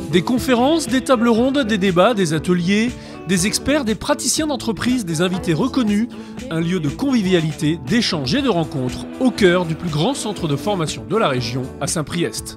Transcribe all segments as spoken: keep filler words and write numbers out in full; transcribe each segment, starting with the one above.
Des conférences, des tables rondes, des débats, des ateliers, des experts, des praticiens d'entreprise, des invités reconnus, un lieu de convivialité, d'échange et de rencontres au cœur du plus grand centre de formation de la région à Saint-Priest.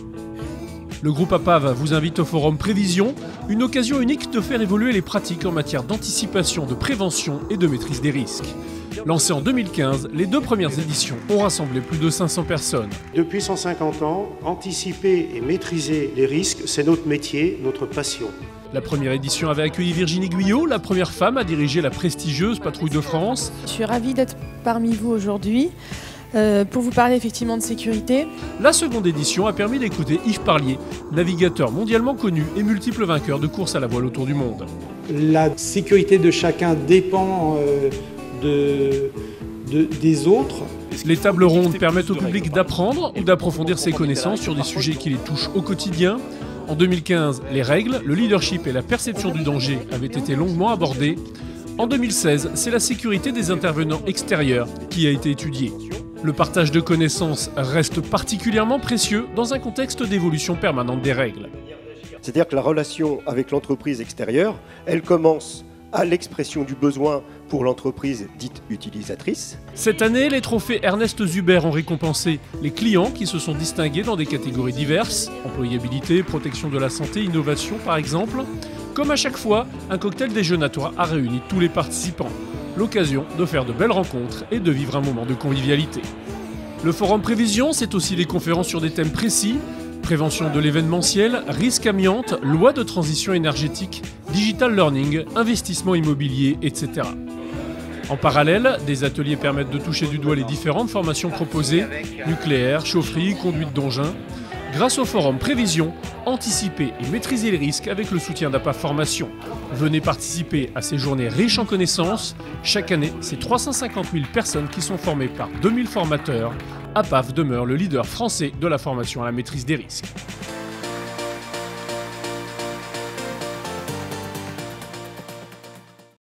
Le groupe APAV vous invite au forum Prévision, une occasion unique de faire évoluer les pratiques en matière d'anticipation, de prévention et de maîtrise des risques. Lancé en deux mille quinze, les deux premières éditions ont rassemblé plus de cinq cents personnes. Depuis cent cinquante ans, anticiper et maîtriser les risques, c'est notre métier, notre passion. La première édition avait accueilli Virginie Guyot, la première femme à diriger la prestigieuse Patrouille de France. Je suis ravie d'être parmi vous aujourd'hui euh, pour vous parler effectivement de sécurité. La seconde édition a permis d'écouter Yves Parlier, navigateur mondialement connu et multiple vainqueur de courses à la voile autour du monde. La sécurité de chacun dépend euh, de, de, des autres. Les tables rondes permettent au public d'apprendre ou d'approfondir ses connaissances sur des sujets qui les touchent au quotidien. En deux mille quinze, les règles, le leadership et la perception du danger avaient été longuement abordés. En deux mille seize, c'est la sécurité des intervenants extérieurs qui a été étudiée. Le partage de connaissances reste particulièrement précieux dans un contexte d'évolution permanente des règles. C'est-à-dire que la relation avec l'entreprise extérieure, elle commence à l'expression du besoin pour l'entreprise dite utilisatrice. Cette année, les trophées Ernest Zuber ont récompensé les clients qui se sont distingués dans des catégories diverses, employabilité, protection de la santé, innovation par exemple. Comme à chaque fois, un cocktail déjeunatoire a réuni tous les participants. L'occasion de faire de belles rencontres et de vivre un moment de convivialité. Le forum Prévision, c'est aussi des conférences sur des thèmes précis, prévention de l'événementiel, risque amiante, loi de transition énergétique, digital learning, investissement immobilier, et cetera. En parallèle, des ateliers permettent de toucher du doigt les différentes formations proposées, nucléaire, chaufferie, conduite d'engins. Grâce au forum Prévision, anticiper et maîtriser les risques avec le soutien d'A P A V Formation. Venez participer à ces journées riches en connaissances. Chaque année, c'est trois cent cinquante mille personnes qui sont formées par deux mille formateurs. A P A V demeure le leader français de la formation à la maîtrise des risques.